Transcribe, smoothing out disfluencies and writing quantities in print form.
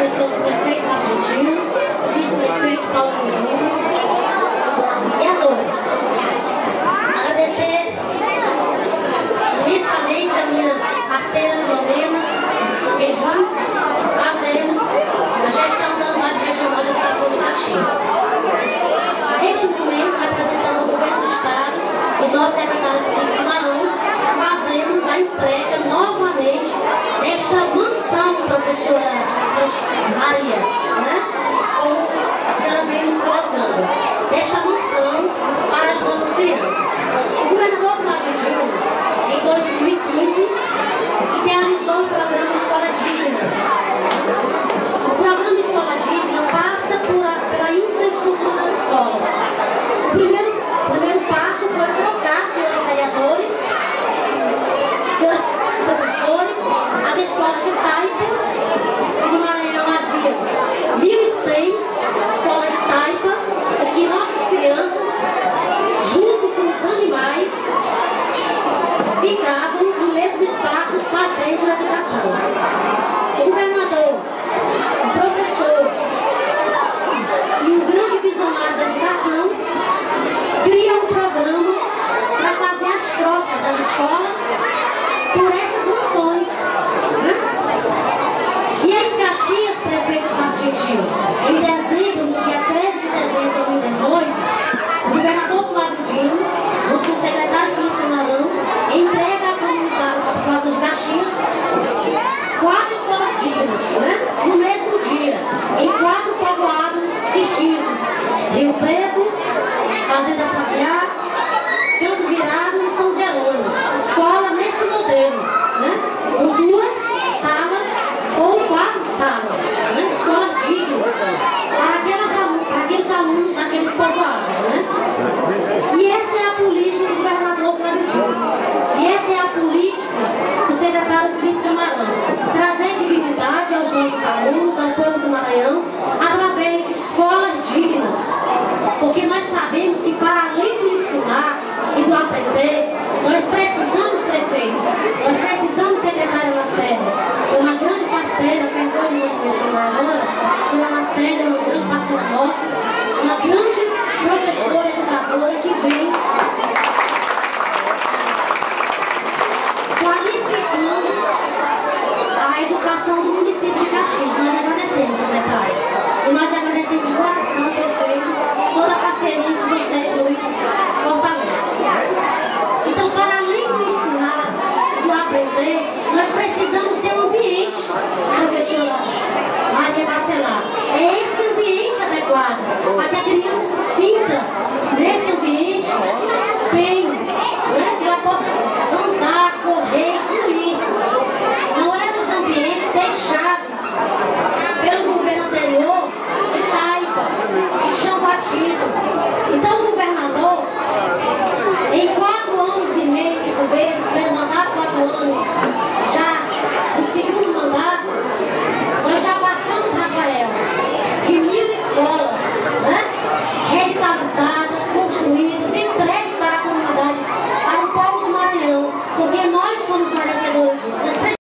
pessoa do prefeito Argentina, vice-prefeito Paulo Lima e a todos. Agradecer imensamente a minha parceira Lorena, que junto fazemos a gestão da unidade regional de educação de Caxias. Neste momento, representando o governo do Estado e nosso secretário de Camarão, fazemos a entrega novamente desta mansão, professora Maria, né? Como a senhora veio nos colocando, desta mansão para as nossas crianças. O governador Flávio Dino, em 2015, idealizou o programa Escola Digna. O programa Escola Digna passa pela infraestrutura das escolas. O primeiro passo foi trocar, senhores vereadores, senhores professores, as escolas de Taipa. No Maranhão havia 1.100 escolas de Taipa, em que nossas crianças, junto com os animais, ficavam no mesmo espaço fazendo educação. O governador, o professor e um grande visionário da educação cria um programa para fazer as trocas das escolas por essas mansões, né? E em Caxias, prefeito Argentino, em dezembro, no dia 13 de dezembro de 2018, o governador Flávio Dino, junto com o secretário Felipe Camarão, entrega à comunidade da população de Caxias 4 escolas dignas, né? No mesmo dia, em 4 povoados distintos: Rio Preto, Fazenda Sabiá, Campo Virado e São Jerônimo. Escola nesse modelo, né? Com 2 salas ou 4 salas, né? Escolas dignas para aqueles alunos daqueles povoados, né? E essa é a política do governador Flávio Dino. E essa é a política do secretário Felipe Camarão. Trazer dignidade aos nossos alunos, ao povo do Maranhão, através de escolas dignas. Porque nós sabemos que, para além do ensinar e do aprender, nós precisamos, prefeito, nós precisamos, secretária Lacerda, uma grande parceira, perdoe muito mencionar agora, a senhora Lacerda é uma grande parceira nossa, uma grande professora, educadora que vem qualificando a educação do município de Caxias.